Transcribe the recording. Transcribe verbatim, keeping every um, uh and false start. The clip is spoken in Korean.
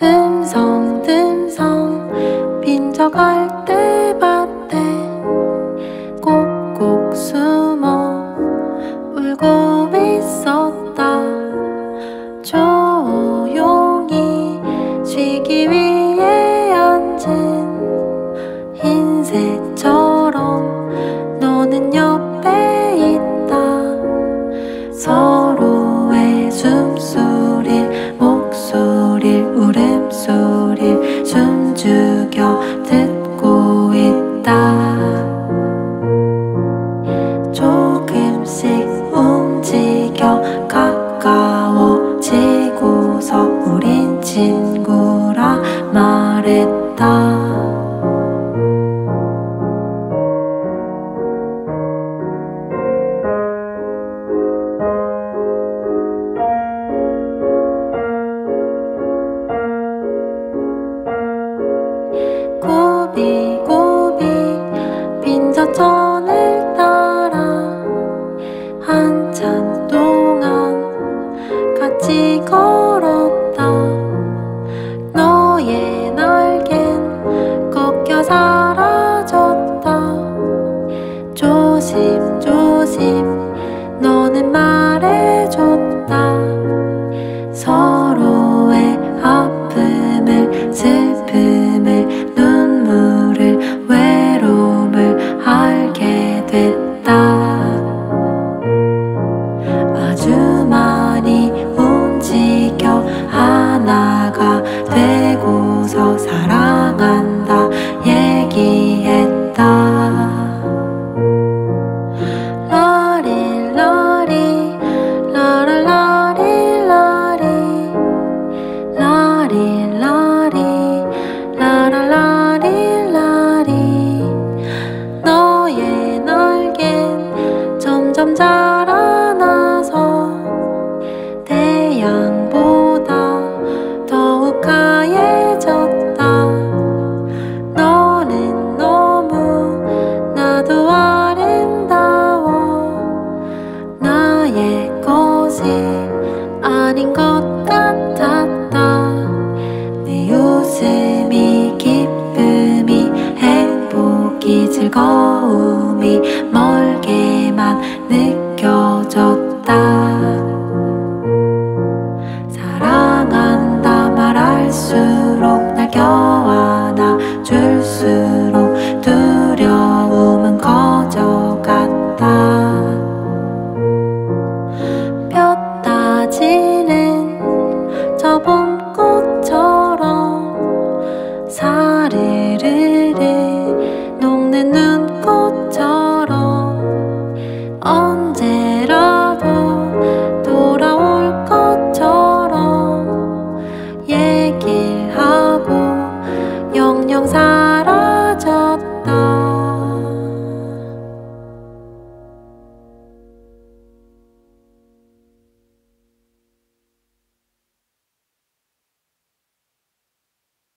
듬성듬성 빈적할 때밭에 꼭꼭 숨어 울고 있었다. 조용히 쉬기 위해 앉은 흰새처럼 너는 옆에 있다. 서로의 숨소리 목소리 울음소리 숨죽여 듣고 있다. 조금씩 움직여 가까워지고서 우린 친구라 말했다. 고비고비 빈자천을 따라 한참 동안 같이 걸었다. 너의 날겐 꺾여 사라졌다. 조심조심 너는 말해줬다. 서로의 아픔을 슬픔을 눈물을 외로움을 알게 됐다. 아주 많이 움직여 하나가 되고서 사랑한다 얘기했다. 라리라리 라라라리라리 라리